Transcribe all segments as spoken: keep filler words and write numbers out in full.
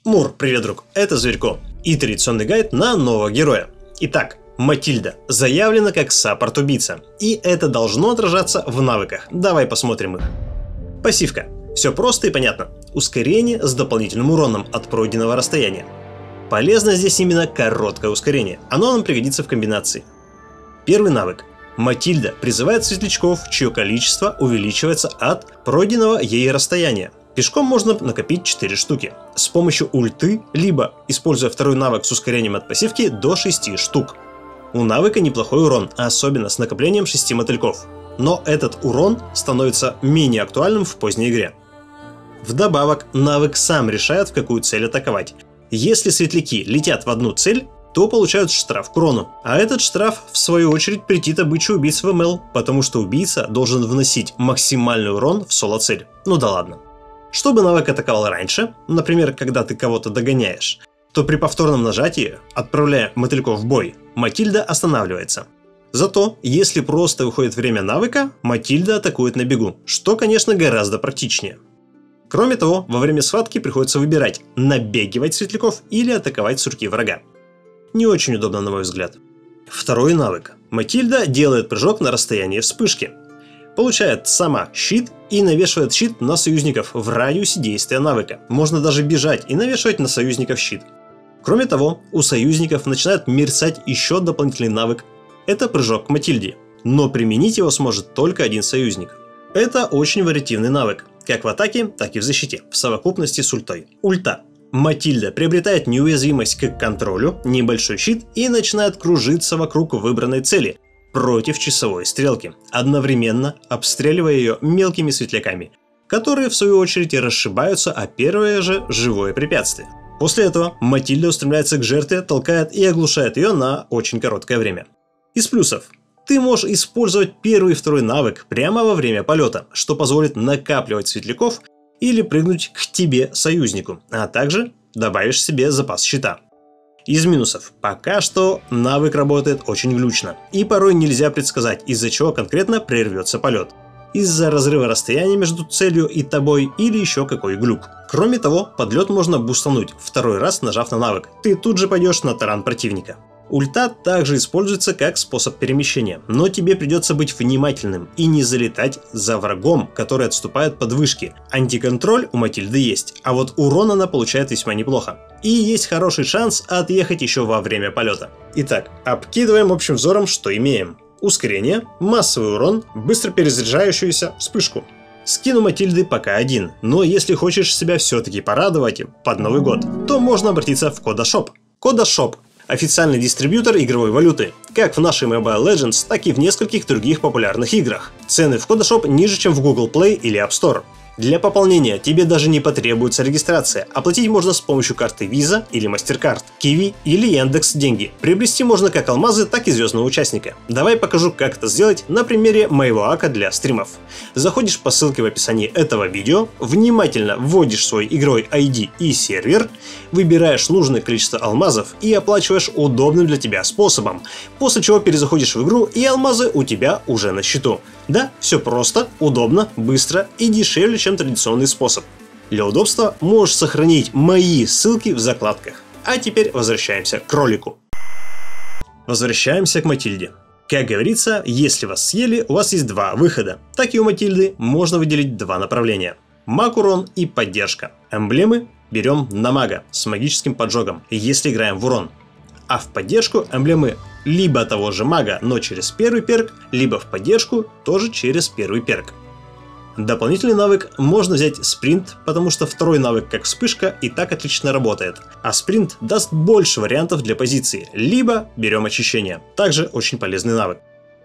Мур, привет, друг, это Зверько и традиционный гайд на нового героя. Итак, Матильда заявлена как саппорт-убийца, и это должно отражаться в навыках. Давай посмотрим их. Пассивка. Все просто и понятно. Ускорение с дополнительным уроном от пройденного расстояния. Полезно здесь именно короткое ускорение, оно нам пригодится в комбинации. Первый навык. Матильда призывает светлячков, чье количество увеличивается от пройденного ей расстояния. Пешком можно накопить четыре штуки. С помощью ульты, либо используя второй навык с ускорением от пассивки до шести штук. У навыка неплохой урон, особенно с накоплением шести мотыльков. Но этот урон становится менее актуальным в поздней игре. Вдобавок, навык сам решает, в какую цель атаковать. Если светляки летят в одну цель, то получают штраф к урону. А этот штраф, в свою очередь, претит обычаю убийц в эм эл, потому что убийца должен вносить максимальный урон в соло-цель. Ну да ладно. Чтобы навык атаковал раньше, например, когда ты кого-то догоняешь, то при повторном нажатии, отправляя мотыльков в бой, Матильда останавливается. Зато, если просто выходит время навыка, Матильда атакует на бегу, что, конечно, гораздо практичнее. Кроме того, во время схватки приходится выбирать, набегивать светляков или атаковать сурки врага. Не очень удобно, на мой взгляд. Второй навык. Матильда делает прыжок на расстоянии вспышки. Получает сама щит и навешивает щит на союзников в радиусе действия навыка. Можно даже бежать и навешивать на союзников щит. Кроме того, у союзников начинает мерцать еще дополнительный навык. Это прыжок к Матильде. Но применить его сможет только один союзник. Это очень вариативный навык, как в атаке, так и в защите, в совокупности с ультой. Ульта. Матильда приобретает неуязвимость к контролю, небольшой щит и начинает кружиться вокруг выбранной цели против часовой стрелки, одновременно обстреливая ее мелкими светляками, которые в свою очередь расшибаются о первое же живое препятствие. После этого Матильда устремляется к жертве, толкает и оглушает ее на очень короткое время. Из плюсов. Ты можешь использовать первый и второй навык прямо во время полета, что позволит накапливать светляков или прыгнуть к тебе союзнику, а также добавишь себе запас щита. Из минусов. Пока что навык работает очень глючно, и порой нельзя предсказать, из-за чего конкретно прервется полет. Из-за разрыва расстояния между целью и тобой или еще какой глюк. Кроме того, подлет можно бустануть, второй раз нажав на навык. Ты тут же пойдешь на таран противника. Ульта также используется как способ перемещения, но тебе придется быть внимательным и не залетать за врагом, который отступает под вышки. Антиконтроль у Матильды есть, а вот урон она получает весьма неплохо. И есть хороший шанс отъехать еще во время полета. Итак, обкидываем общим взором, что имеем. Ускорение, массовый урон, быстро перезаряжающуюся вспышку. Скин у Матильды пока один, но если хочешь себя все-таки порадовать под Новый год, то можно обратиться в Кодашоп. Кодашоп – официальный дистрибьютор игровой валюты, как в нашей Mobile Legends, так и в нескольких других популярных играх. Цены в Кодашоп ниже, чем в Google Play или App Store. Для пополнения тебе даже не потребуется регистрация, оплатить можно с помощью карты Visa или MasterCard, Kiwi или Яндекс Деньги. Приобрести можно как алмазы, так и звездного участника. Давай покажу, как это сделать на примере моего ака для стримов. Заходишь по ссылке в описании этого видео, внимательно вводишь свой игровой ай ди и сервер, выбираешь нужное количество алмазов и оплачиваешь удобным для тебя способом, после чего перезаходишь в игру и алмазы у тебя уже на счету. Да, все просто, удобно, быстро и дешевле, чем традиционный способ. Для удобства можешь сохранить мои ссылки в закладках. А теперь возвращаемся к ролику. Возвращаемся к Матильде. Как говорится, если вас съели, у вас есть два выхода. Так и у Матильды можно выделить два направления. Маг урон и поддержка. Эмблемы берем на мага с магическим поджогом, если играем в урон. А в поддержку эмблемы либо того же мага, но через первый перк, либо в поддержку тоже через первый перк. Дополнительный навык можно взять спринт, потому что второй навык, как вспышка, и так отлично работает. А спринт даст больше вариантов для позиции, либо берем очищение. Также очень полезный навык.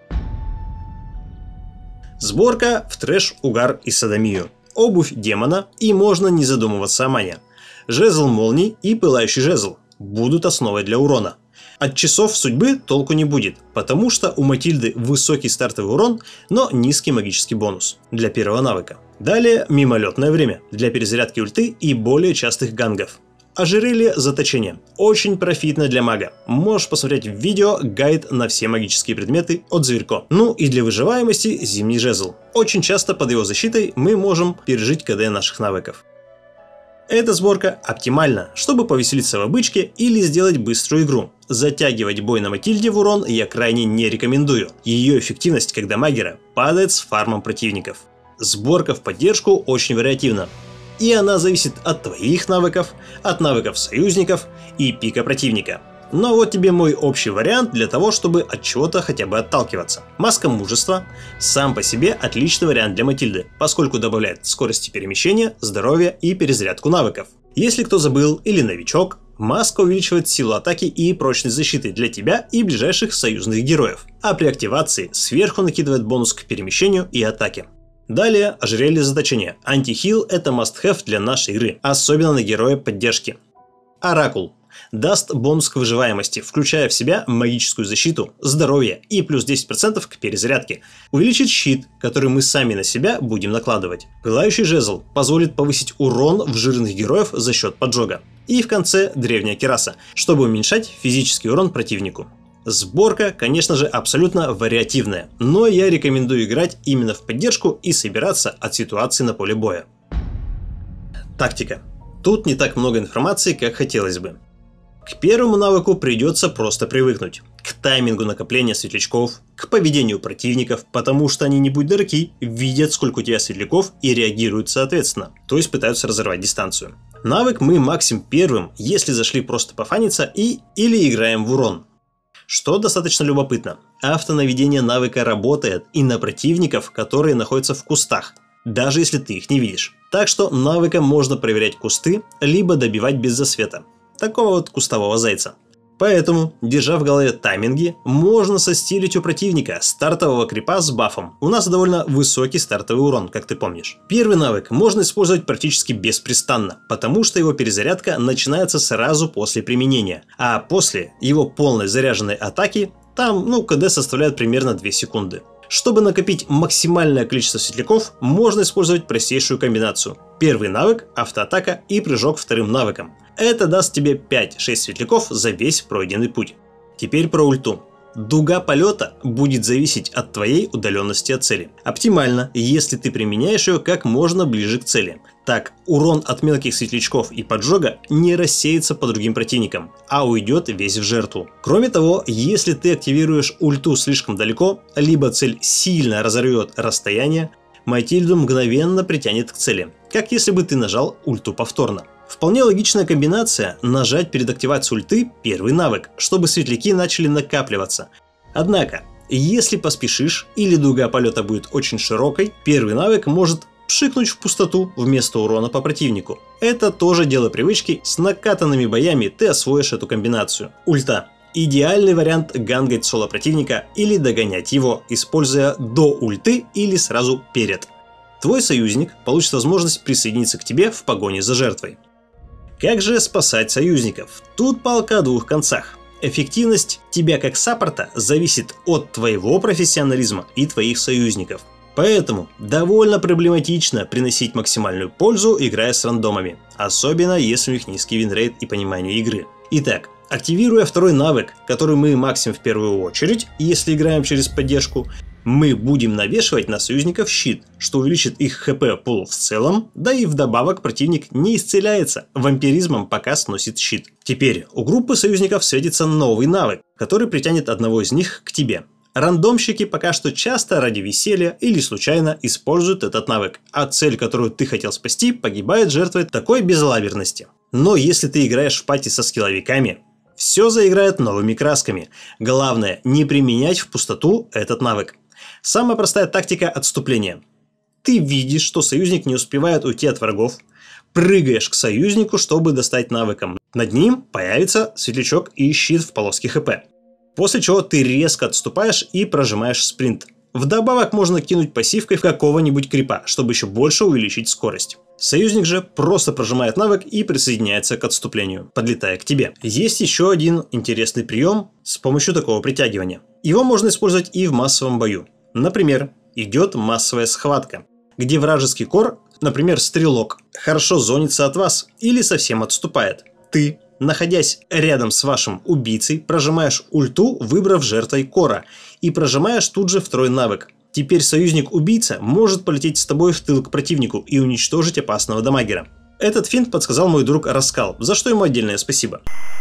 Сборка в трэш, угар и садомию. Обувь демона, и можно не задумываться о мане. Жезл молний и пылающий жезл будут основой для урона. От часов судьбы толку не будет, потому что у Матильды высокий стартовый урон, но низкий магический бонус для первого навыка. Далее мимолетное время для перезарядки ульты и более частых гангов. Ожерелье заточения. Очень профитно для мага. Можешь посмотреть в видео гайд на все магические предметы от Зверько. Ну и для выживаемости зимний жезл. Очень часто под его защитой мы можем пережить КД наших навыков. Эта сборка оптимальна, чтобы повеселиться в обычке или сделать быструю игру. Затягивать бой на Матильде в урон я крайне не рекомендую. Ее эффективность как дамагера падает с фармом противников. Сборка в поддержку очень вариативна. И она зависит от твоих навыков, от навыков союзников и пика противника. Но вот тебе мой общий вариант для того, чтобы от чего-то хотя бы отталкиваться. Маска мужества сам по себе отличный вариант для Матильды, поскольку добавляет скорости перемещения, здоровья и перезарядку навыков. Если кто забыл или новичок, маска увеличивает силу атаки и прочность защиты для тебя и ближайших союзных героев, а при активации сверху накидывает бонус к перемещению и атаке. Далее ожерелье заточения. Антихил — это must-have для нашей игры, особенно на героя поддержки. Оракул даст бонус к выживаемости, включая в себя магическую защиту, здоровье и плюс десять процентов к перезарядке. Увеличит щит, который мы сами на себя будем накладывать. Пылающий жезл позволит повысить урон в жирных героев за счет поджога. И в конце древняя кираса, чтобы уменьшать физический урон противнику. Сборка, конечно же, абсолютно вариативная, но я рекомендую играть именно в поддержку и собираться от ситуации на поле боя. Тактика. Тут не так много информации, как хотелось бы. К первому навыку придется просто привыкнуть. К таймингу накопления светлячков, к поведению противников, потому что они, не будь дураки, видят, сколько у тебя светляков и реагируют соответственно, то есть пытаются разорвать дистанцию. Навык мы максим первым, если зашли просто пофаниться и или играем в урон. Что достаточно любопытно, автонаведение навыка работает и на противников, которые находятся в кустах, даже если ты их не видишь. Так что навыком можно проверять кусты, либо добивать без засвета. Такого вот кустового зайца. Поэтому, держа в голове тайминги, можно состилить у противника стартового крипа с бафом. У нас довольно высокий стартовый урон, как ты помнишь. Первый навык можно использовать практически беспрестанно, потому что его перезарядка начинается сразу после применения. А после его полной заряженной атаки, там, ну, КД составляет примерно две секунды. Чтобы накопить максимальное количество светляков, можно использовать простейшую комбинацию. Первый навык, автоатака и прыжок вторым навыком. Это даст тебе пять-шесть светляков за весь пройденный путь. Теперь про ульту. Дуга полета будет зависеть от твоей удаленности от цели. Оптимально, если ты применяешь ее как можно ближе к цели. Так, урон от мелких светлячков и поджога не рассеется по другим противникам, а уйдет весь в жертву. Кроме того, если ты активируешь ульту слишком далеко, либо цель сильно разорвет расстояние, Матильду мгновенно притянет к цели, как если бы ты нажал ульту повторно. Вполне логичная комбинация — нажать перед активацией ульты первый навык, чтобы светляки начали накапливаться. Однако, если поспешишь или дуга полета будет очень широкой, первый навык может пшикнуть в пустоту вместо урона по противнику. Это тоже дело привычки, с накатанными боями ты освоишь эту комбинацию. Ульта. Идеальный вариант гангать соло противника или догонять его, используя до ульты или сразу перед. Твой союзник получит возможность присоединиться к тебе в погоне за жертвой. Как же спасать союзников? Тут палка о двух концах. Эффективность тебя как саппорта зависит от твоего профессионализма и твоих союзников. Поэтому довольно проблематично приносить максимальную пользу, играя с рандомами. Особенно если у них низкий винрейт и понимание игры. Итак, активируя второй навык, который мы максим в первую очередь, если играем через поддержку, мы будем навешивать на союзников щит, что увеличит их хп пул в целом, да и вдобавок противник не исцеляется, вампиризмом пока сносит щит. Теперь у группы союзников светится новый навык, который притянет одного из них к тебе. Рандомщики пока что часто ради веселья или случайно используют этот навык, а цель, которую ты хотел спасти, погибает жертвой такой безалаберности. Но если ты играешь в пати со скилловиками, все заиграет новыми красками. Главное, не применять в пустоту этот навык. Самая простая тактика отступления. Ты видишь, что союзник не успевает уйти от врагов, прыгаешь к союзнику, чтобы достать навыком. Над ним появится светлячок и щит в полоске хп. После чего ты резко отступаешь и прожимаешь спринт. Вдобавок можно кинуть пассивкой в какого-нибудь крипа, чтобы еще больше увеличить скорость. Союзник же просто прожимает навык и присоединяется к отступлению, подлетая к тебе. Есть еще один интересный прием с помощью такого притягивания. Его можно использовать и в массовом бою. Например, идет массовая схватка, где вражеский кор, например, стрелок, хорошо зонится от вас или совсем отступает. Ты, находясь рядом с вашим убийцей, прожимаешь ульту, выбрав жертвой кора, и прожимаешь тут же второй навык. Теперь союзник-убийца может полететь с тобой в тыл к противнику и уничтожить опасного дамагера. Этот финт подсказал мой друг Раскал, за что ему отдельное спасибо.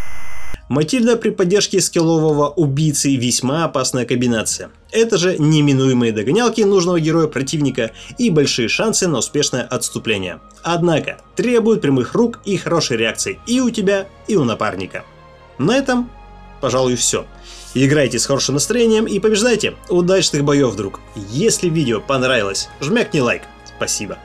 Матильда при поддержке скиллового убийцы весьма опасная комбинация. Это же неминуемые догонялки нужного героя противника и большие шансы на успешное отступление. Однако, требует прямых рук и хорошей реакции и у тебя, и у напарника. На этом, пожалуй, все. Играйте с хорошим настроением и побеждайте! Удачных боев, друг! Если видео понравилось, жмякни лайк. Спасибо.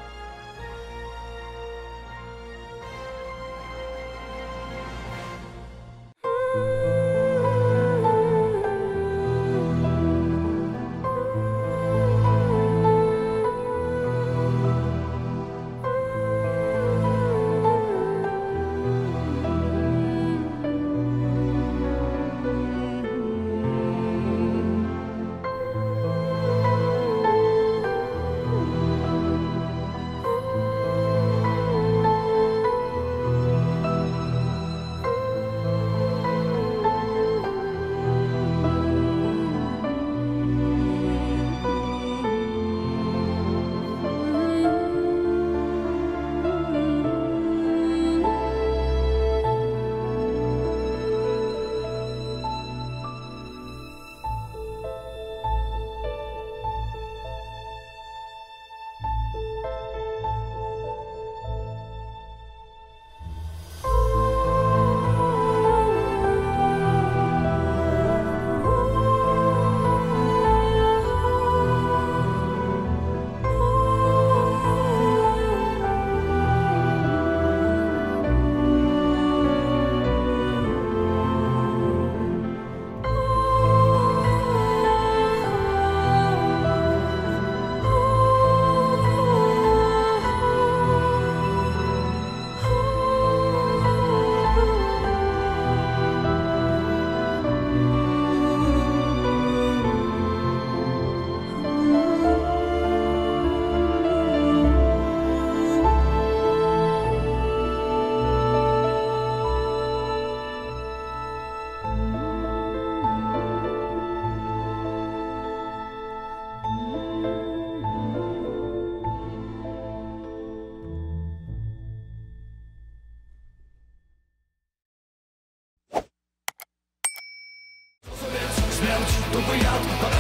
Смерть, тупый яд,